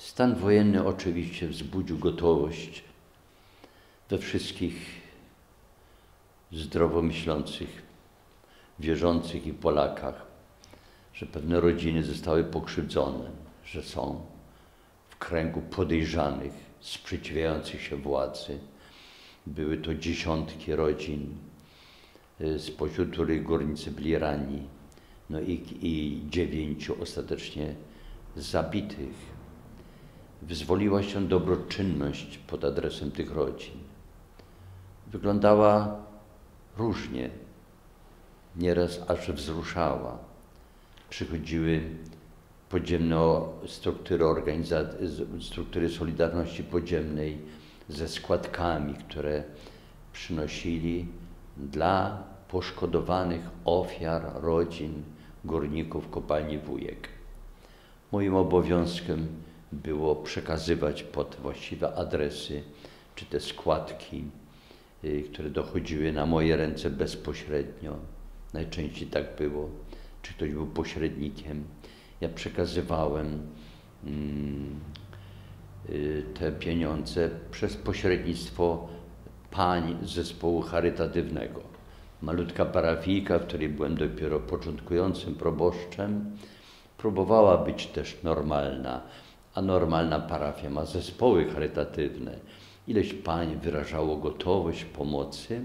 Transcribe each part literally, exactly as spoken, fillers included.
Stan wojenny oczywiście wzbudził gotowość we wszystkich zdrowo myślących, wierzących i Polakach, że pewne rodziny zostały pokrzywdzone, że są w kręgu podejrzanych, sprzeciwiających się władzy. Były to dziesiątki rodzin, spośród których górnicy byli ranni, no i, i dziewięciu ostatecznie zabitych. Wyzwoliła się dobroczynność pod adresem tych rodzin. Wyglądała różnie, nieraz aż wzruszała. Przychodziły podziemne struktury, struktury Solidarności Podziemnej ze składkami, które przynosili dla poszkodowanych ofiar rodzin górników kopalni Wujek. Moim obowiązkiem było przekazywać pod właściwe adresy, czy te składki, które dochodziły na moje ręce bezpośrednio. Najczęściej tak było, czy ktoś był pośrednikiem. Ja przekazywałem mm, te pieniądze przez pośrednictwo pań z zespołu charytatywnego. Malutka parafijka, w której byłem dopiero początkującym proboszczem, próbowała być też normalna, a normalna parafia ma zespoły charytatywne. Ileś pań wyrażało gotowość pomocy.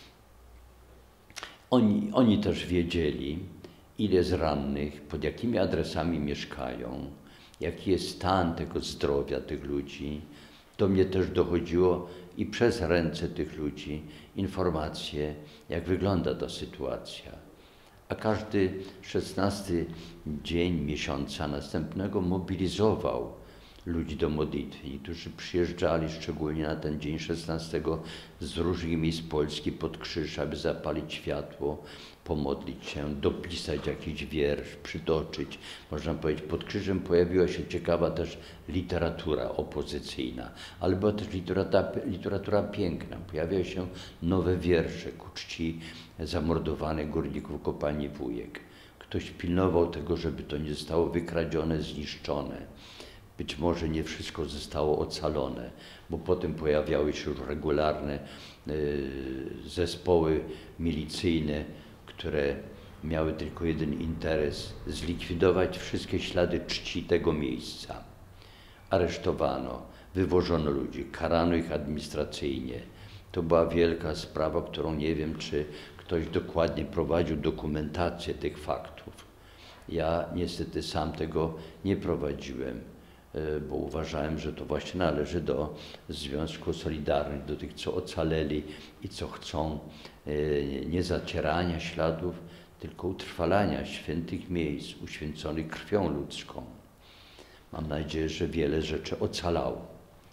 Oni, oni też wiedzieli, ile z rannych, pod jakimi adresami mieszkają, jaki jest stan tego zdrowia tych ludzi. Do mnie też dochodziło i przez ręce tych ludzi informacje, jak wygląda ta sytuacja. A każdy szesnasty dzień miesiąca następnego mobilizował ludzi do modlitwy. Niektórzy przyjeżdżali szczególnie na ten dzień szesnastego z różnych miejsc Polski pod krzyż, aby zapalić światło, pomodlić się, dopisać jakiś wiersz, przytoczyć. Można powiedzieć, pod krzyżem pojawiła się ciekawa też literatura opozycyjna, ale była też literatura, literatura piękna. Pojawiały się nowe wiersze ku czci zamordowanych górników kopalni Wujek. Ktoś pilnował tego, żeby to nie zostało wykradzione, zniszczone. Być może nie wszystko zostało ocalone, bo potem pojawiały się już regularne y, zespoły milicyjne, które miały tylko jeden interes – zlikwidować wszystkie ślady czci tego miejsca. Aresztowano, wywożono ludzi, karano ich administracyjnie. To była wielka sprawa, którą nie wiem, czy ktoś dokładnie prowadził dokumentację tych faktów. Ja niestety sam tego nie prowadziłem, bo uważałem, że to właśnie należy do Związku Solidarnych, do tych, co ocaleli i co chcą nie zacierania śladów, tylko utrwalania świętych miejsc uświęconych krwią ludzką. Mam nadzieję, że wiele rzeczy ocalało.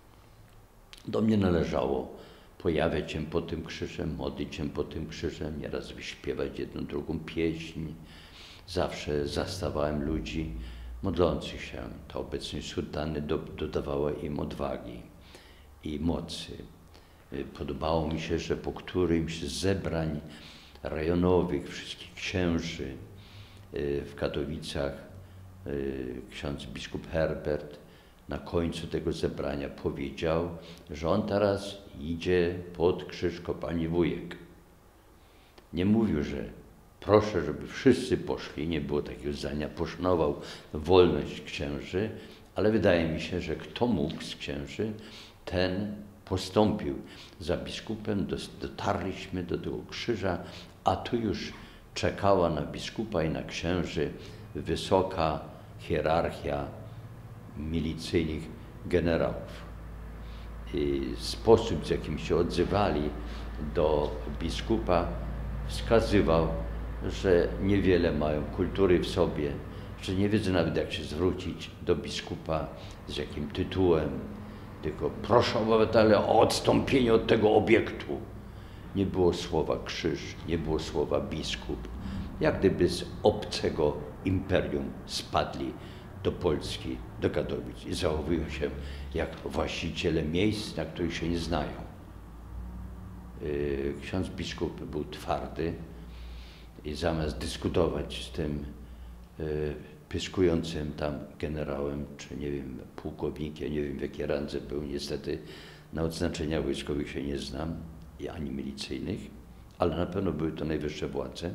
Do mnie należało pojawiać się pod tym krzyżem, modlić się pod tym krzyżem, nieraz wyśpiewać jedną, drugą pieśń. Zawsze zastawałem ludzi modlących się. Ta obecność sutanny do, dodawała im odwagi i mocy. Podobało mi się, że po którymś z zebrań rejonowych wszystkich księży w Katowicach ksiądz biskup Herbert na końcu tego zebrania powiedział, że on teraz idzie pod krzyż kopalni Wujek. Nie mówił, że proszę, żeby wszyscy poszli, nie było takiego zdania, poszanował wolność księży, ale wydaje mi się, że kto mógł z księży, ten postąpił. Za biskupem dotarliśmy do tego krzyża, a tu już czekała na biskupa i na księży wysoka hierarchia milicyjnych generałów. I sposób, z jakim się odzywali do biskupa, wskazywał, że niewiele mają kultury w sobie, że nie wiedzą nawet, jak się zwrócić do biskupa, z jakim tytułem, tylko proszę obywatele o odstąpienie od tego obiektu. Nie było słowa krzyż, nie było słowa biskup. Jak gdyby z obcego imperium spadli do Polski, do Katowic i zachowują się jak właściciele miejsc, na których się nie znają. Ksiądz biskup był twardy i zamiast dyskutować z tym pyskującym tam generałem, czy nie wiem, pułkownikiem, nie wiem w jakiej randze był, niestety na odznaczeniach wojskowych się nie znam, ani milicyjnych, ale na pewno były to najwyższe władze.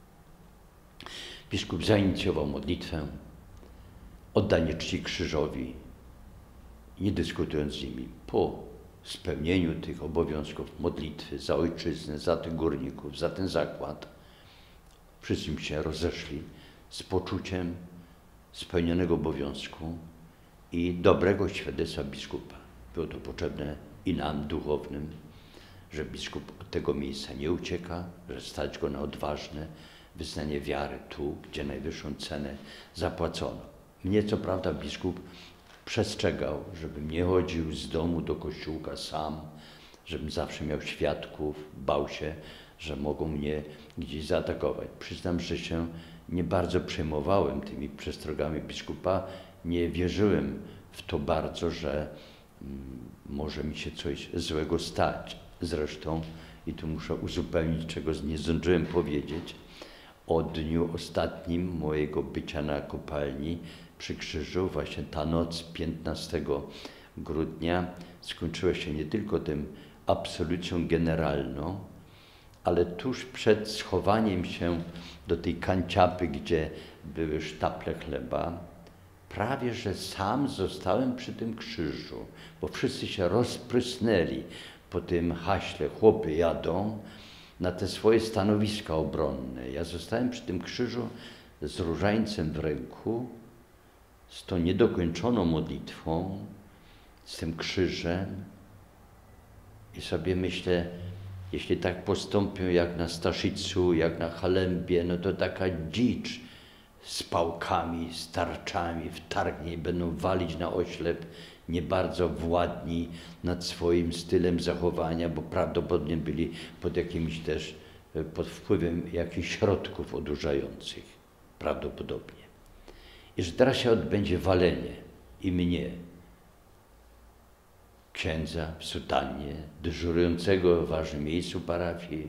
Biskup zainicjował modlitwę, oddanie czci krzyżowi, nie dyskutując z nimi, po spełnieniu tych obowiązków modlitwy za ojczyznę, za tych górników, za ten zakład, wszyscy się rozeszli z poczuciem spełnionego obowiązku i dobrego świadectwa biskupa. Było to potrzebne i nam, duchownym, że biskup od tego miejsca nie ucieka, że stać go na odważne wyznanie wiary tu, gdzie najwyższą cenę zapłacono. Mnie co prawda biskup przestrzegał, żebym nie chodził z domu do kościółka sam, żebym zawsze miał świadków, bał się, że mogą mnie gdzieś zaatakować. Przyznam, że się nie bardzo przejmowałem tymi przestrogami biskupa, nie wierzyłem w to bardzo, że mm, może mi się coś złego stać. Zresztą, i tu muszę uzupełnić, czego nie zdążyłem powiedzieć, o dniu ostatnim mojego bycia na kopalni przy krzyżu, właśnie ta noc piętnastego grudnia skończyła się nie tylko tym absolucją generalną, ale tuż przed schowaniem się do tej kanciapy, gdzie były sztaple chleba, prawie że sam zostałem przy tym krzyżu, bo wszyscy się rozprysnęli po tym haśle, chłopy jadą na te swoje stanowiska obronne. Ja zostałem przy tym krzyżu z różańcem w ręku, z tą niedokończoną modlitwą, z tym krzyżem i sobie myślę, jeśli tak postąpią jak na Staszicu, jak na Halembie, no to taka dzicz z pałkami, z tarczami wtargnie i będą walić na oślep, nie bardzo władni nad swoim stylem zachowania, bo prawdopodobnie byli pod jakimś też, pod wpływem jakichś środków odurzających. Prawdopodobnie. I że teraz się odbędzie walenie i mnie, księdza w sutannie, dyżurującego w ważnym miejscu parafii.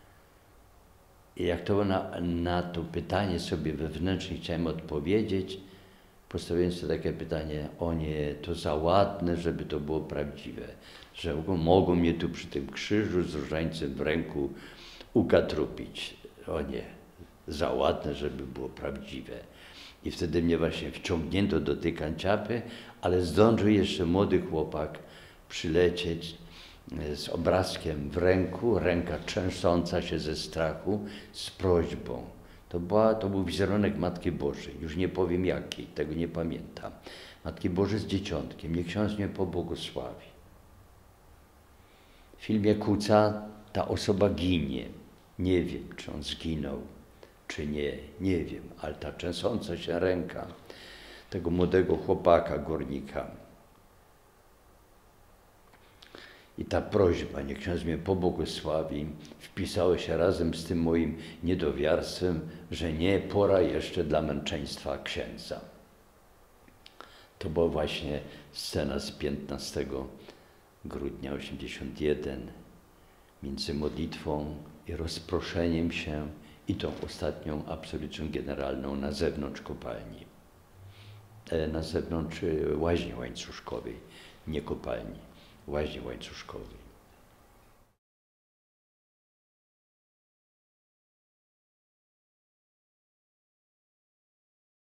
I jak to na, na to pytanie sobie wewnętrznie chciałem odpowiedzieć, postawiłem sobie takie pytanie, o nie, to za ładne, żeby to było prawdziwe, że mogą mnie tu przy tym krzyżu z różańcem w ręku ukatrupić. O nie, za ładne, żeby było prawdziwe. I wtedy mnie właśnie wciągnięto do tej kanciapy, ale zdążył jeszcze młody chłopak przylecieć z obrazkiem w ręku, ręka trzęsąca się ze strachu, z prośbą. To, była, to był wizerunek Matki Bożej, już nie powiem jakiej, tego nie pamiętam. Matki Bożej z dzieciątkiem, niech ksiądz mnie pobłogosławi. W filmie Kuca ta osoba ginie. Nie wiem, czy on zginął, czy nie, nie wiem, ale ta trzęsąca się ręka tego młodego chłopaka, górnika i ta prośba, niech ksiądz mnie pobłogosławi, wpisało się razem z tym moim niedowiarstwem, że nie pora jeszcze dla męczeństwa księdza. To była właśnie scena z piętnastego grudnia osiemdziesiątego pierwszego, między modlitwą i rozproszeniem się i tą ostatnią absolucją generalną na zewnątrz kopalni, na zewnątrz łaźni łańcuszkowej, nie kopalni, łaźni łańcuszkowej.